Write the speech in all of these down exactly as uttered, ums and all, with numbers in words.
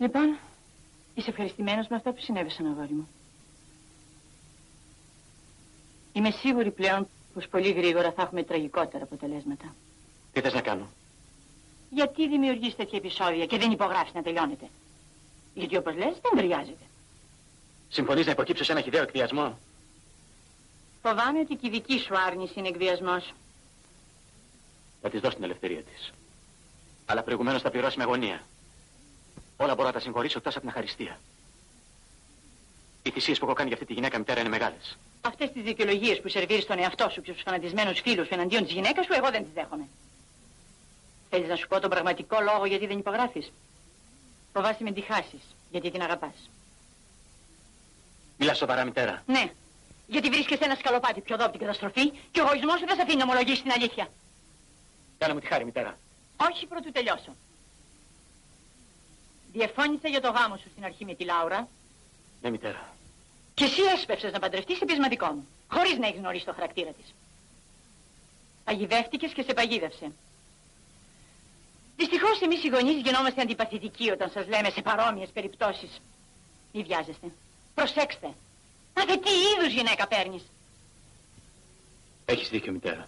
Λοιπόν, είσαι ευχαριστημένος με αυτά που συνέβησαν, αγόρι μου? Είμαι σίγουρη πλέον πως πολύ γρήγορα θα έχουμε τραγικότερα αποτελέσματα. Τι θες να κάνω? Γιατί δημιουργείς τέτοια επεισόδια και δεν υπογράφεις να τελειώνετε? Γιατί όπως λες δεν ταιριάζεται. Συμφωνείς να υποκύψω σε ένα χυδαίο εκβιασμό? Φοβάμαι ότι και η δική σου άρνηση είναι εκβιασμός. Θα της δώσω την ελευθερία της. Αλλά προηγουμένως θα πληρώσει με αγωνία. Όλα μπορώ να τα συγχωρήσω εκτός από την αχαριστία. Οι θυσίες που έχω κάνει για αυτή τη γυναίκα μητέρα είναι μεγάλες. Αυτές τις δικαιολογίες που σερβίρεις στον εαυτό σου και στους φανατισμένους φίλους σου εναντίον της γυναίκας σου, εγώ δεν τις δέχομαι. Θέλεις να σου πω τον πραγματικό λόγο γιατί δεν υπογράφεις? Φοβάσαι μην τη χάσεις, γιατί την αγαπάς. Μιλάς σοβαρά, μητέρα? Ναι, γιατί βρίσκεσαι ένα σκαλοπάτι πιο εδώ από την καταστροφή και ο εγωισμός σου δεν σε αφήνει να ομολογήσεις την αλήθεια. Κάνε μου τη χάρη, μητέρα. Όχι πρωτού τελειώσω. Διεφώνησα για το γάμο σου στην αρχή με τη Λάουρα. Ναι, μητέρα. Και εσύ έσπευσες να παντρευτείς σε πεισματικό μου, χωρίς να έχεις γνωρίσει το χαρακτήρα της. Παγιδεύτηκες και σε παγίδευσε. Δυστυχώς εμείς οι γονείς γινόμαστε αντιπαθητικοί όταν σας λέμε σε παρόμοιες περιπτώσεις. Μη βιάζεστε. Προσέξτε. Μα δε τι είδους γυναίκα παίρνεις? Έχεις δίκιο, μητέρα.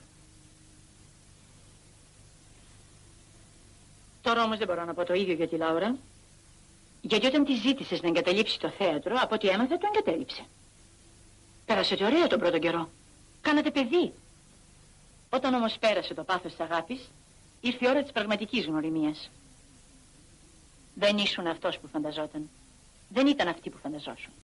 Τώρα όμως δεν μπορώ να πω το ίδιο για τη Λάουρα. Γιατί όταν τη ζήτησες να εγκαταλείψει το θέατρο, από ό,τι έμαθα το εγκατέλειψε. Πέρασετε ωραία τον πρώτο καιρό. Κάνατε παιδί. Όταν όμως πέρασε το πάθος της αγάπης, ήρθε η ώρα της πραγματικής γνωριμίας. Δεν ήσουν αυτός που φανταζόταν. Δεν ήταν αυτή που φανταζόσουν.